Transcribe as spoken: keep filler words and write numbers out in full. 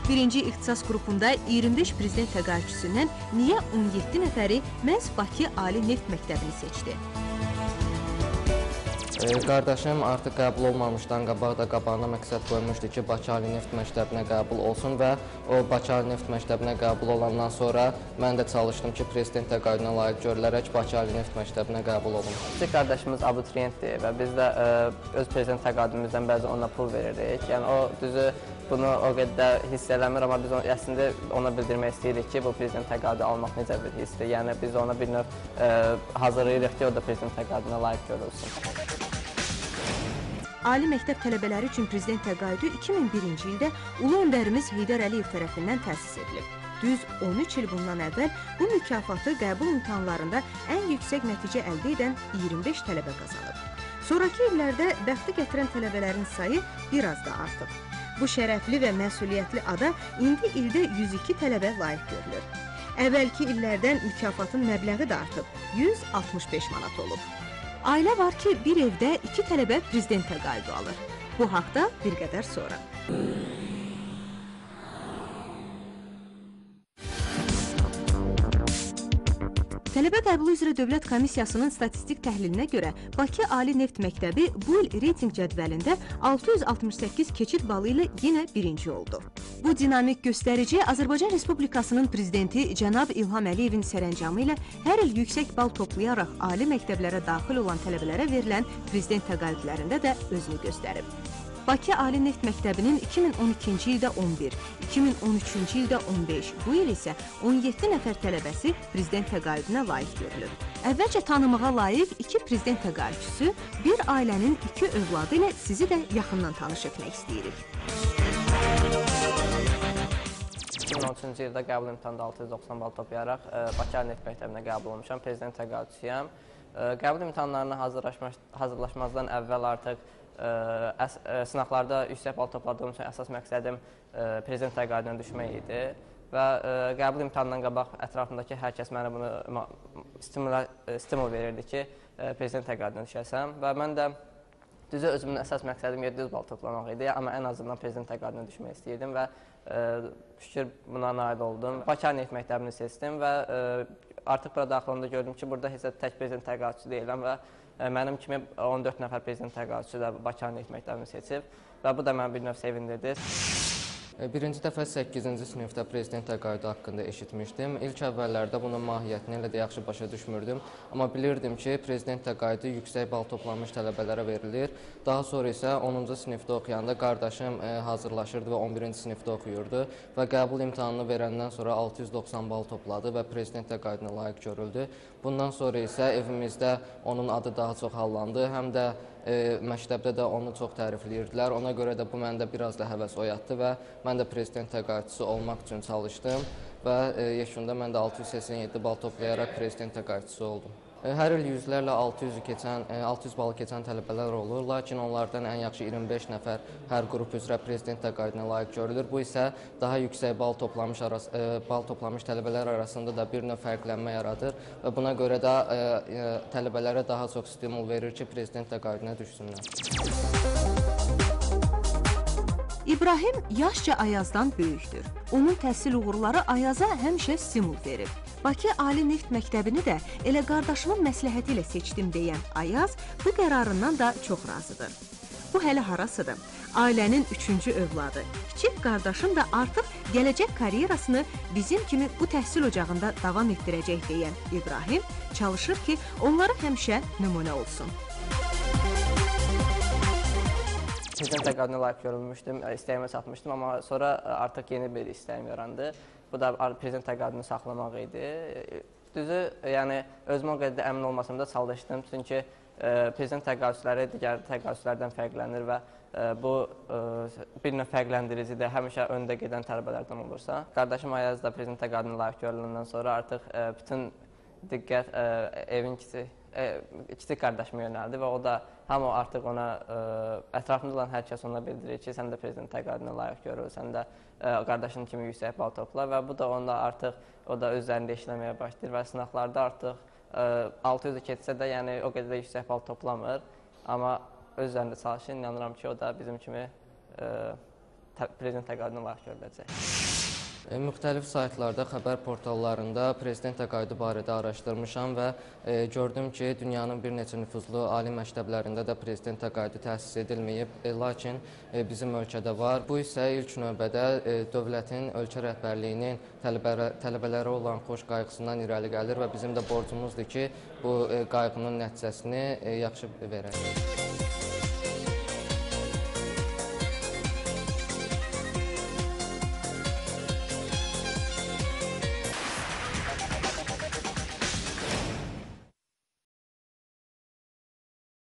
Birinci ixtisas qrupunda iyirmi beş prezident təqaüdçüsündən niyə on yeddi nəfəri məhz Bakı Ali Neft Məktəbini seçdi? Qardaşım artıq qəbul olmamışdan qabaq da qabağına məqsəd qoymuşdu ki, Bakı Ali Neft Məktəbinə qəbul olsun və o Bakı Ali Neft Məktəbinə qəbul olandan sonra mən də çalışdım ki, prezident təqaüdünə layiq görülərək Bakı Ali Neft Məktəbinə qəbul olun. Kiçik qardaşımız abituriyentdir və biz də öz prezident təqaüdümüzdən bəzi ona pul veririk. Yəni o düzü bunu o qədər hiss eləmir, amma biz əslində ona bildirmək istəyirik ki, bu prezident təqaüdü almaq necə bir hissdir. Yəni biz ona bir növ hazırlayırıq ki, o da prezident təqaüdünə layiq görülsün. Ali məktəb tələbələri üçün prezident təqaüdü iki min birinci ildə Ulu Öndərimiz Heydər Əliyev tərəfindən təsis edilib. Düz on üç il bundan əvvəl bu mükafatı qəbul imtahanlarında ən yüksək nəticə əldə edən iyirmi beş tələbə qazanıb. Sonrakı illərdə bəxti gətirən tələbələrin sayı biraz da artıb. Bu şərəfli və məsuliyyətli ada indi ildə yüz iki tələbə layiq görülür. Əvvəlki illərdən mükafatın məbləği də artıb, yüz altmış beş manat olub. Ailə var ki, bir evdə iki tələbə prezident təqaüdü alır. Bu haqda bir qədər sonra. Tələbə qəbulu üzrə Dövlət Komissiyasının statistik təhlilinə görə Bakı Ali Neft Məktəbi bu il reyting cədvəlində altı yüz altmış səkkiz keçid balı ilə yenə birinci oldu. Bu dinamik göstərici Azərbaycan Respublikasının prezidenti cənab İlham Əliyevin sərəncamı ilə hər il yüksək bal toplayaraq ali məktəblərə daxil olan tələbələrə verilən prezident təqaüdlərində də özünü göstərib. Bakı Ali Neft Məktəbinin iki min on ikinci ildə on bir, iki min on üçüncü ildə on beş, bu il isə on yeddi nəfər tələbəsi prezident təqaüdünə layiq görülür. Əvvəlcə tanımağa layiq iki prezident təqaüdçüsü, bir ailənin iki övladı ilə sizi də yaxından tanış etmək istəyirik. iki min on üçüncü ildə qəbul imtahanında altı yüz doxsan bal toplayaraq Bakı Ali Neft Məktəbinə qəbul olmuşam, prezident təqaüdçüyəm. Qəbul imtahanlarına hazırlaşmazdan əvvəl artıq sınaqlarda yüksək bal topladığım üçün əsas məqsədim prezident təqaüdünə düşmək idi və qəbul imtahanından qabaq ətrafımdakı hər kəs mənə bunu stimul verirdi ki, prezident təqaüdünə düşəsəm və mən də düzə özümün əsas məqsədim yeddi yüz bal toplamaq idi, amma ən azından prezident təqaüdünə düşmək istəyirdim və şükür buna nail oldum. Bakı Neft Məktəbini seçdim və artıq bura daxil olanda gördüm ki, burada heç tək prezident təqaüdçü deyiləm və mənim kimi on dörd nəfər prezident təqaüdçü də Bakı Neft Məktəbini seçib və bu da mənə bir növ sevindirdi. Birinci dəfə səkkizinci sinifdə prezident təqaüdü haqqında eşitmişdim. İlk əvvəllərdə bunun mahiyyətini elə də yaxşı başa düşmürdüm. Amma bilirdim ki, prezident təqaüdü yüksək bal toplamış tələbələrə verilir. Daha sonra isə onuncu sinifdə oxuyanda qardaşım hazırlaşırdı və on birinci sinifdə oxuyurdu və qəbul imtahanını verəndən sonra altı yüz doxsan bal topladı və prezident təqaüdünə layiq görüldü. Bundan sonra isə evimizdə onun adı daha çox hallandı, həm də məktəbdə də onu çox tərifləyirdilər. Ona görə də bu məndə biraz da həvəs oyatdı və mən də prezident təqaüdçüsü olmaq üçün çalışdım və yekunda mən də altı yüz səksən yeddi bal toplayaraq prezident təqaüdçüsü oldum. Hər il yüzlərlə altı yüz balı keçən tələbələr olur, lakin onlardan ən yaxşı iyirmi beş nəfər hər qrup üzrə prezident təqaüdünə layiq görülür. Bu isə daha yüksək bal toplamış, bal toplamış tələbələr arasında da bir növ fərqlənmə yaradır və buna görə də tələbələrə daha çox stimul verir ki, prezident təqaüdünə düşsünlər. İbrahim yaşca Ayazdan böyükdür. Onun təhsil uğurları Ayaza həmişə stimul verib. Bakı Ali Neft Məktəbini də elə qardaşımın məsləhəti ilə seçdim deyən Ayaz bu qərarından da çox razıdır. Bu hələ harasıdır? Ailənin üçüncü övladı. Kiçik qardaşım da artıq gələcək karyerasını bizim kimi bu təhsil ocağında davam etdirəcək deyən İbrahim çalışır ki, onları həmişə nümunə olsun. Prezident təqaüdünə layiq görülmüşdüm, istəyimə çatmışdım, amma sonra artıq yeni bir istəyim yarandı. Bu da prezident təqaüdünü saxlamaq idi. Düzü, yəni özümə o qədər əmin olmasam da çalışdım, çünki prezident təqaüdçüləri digər təqaüdçülərdən fərqlənir və bu bir növ fərqləndiricidir, həmişə öndə gedən tələbələrdən olursa. Qardaşım Ayaz da prezident təqaüdünə layiq görüləndən sonra artıq bütün diqqət evin kiçik kiçik qardaşıma yönəldi və o da hamı artıq ona, ətrafında olan hər kəs ona bildirir ki, sən də prezident təqaüdünə layiq görül, sən də qardaşın kimi yüksək bal topla və bu da onda artıq o da özlərində işləməyə başlayır və sınaqlarda artıq altı yüzü keçsə də, yəni o qədər də yüksək bal toplamır, amma özlərində çalışır, inanıram ki, o da bizim kimi prezident təqaüdünə layiq görüləcək. E, müxtəlif saytlarda, xəbər portallarında prezident təqaüdü barədə araşdırmışam və e, gördüm ki, dünyanın bir neçə nüfuzlu ali məktəblərində də prezident təqaüdü təsis edilməyib, e, lakin e, bizim ölkədə var. Bu isə ilk növbədə e, dövlətin, ölkə rəhbərliyinin tələbələrə, tələbələrə olan xoş qayğısından irəli gəlir və bizim də borcumuzdur ki, bu e, qayğının nəticəsini e, yaxşı verək.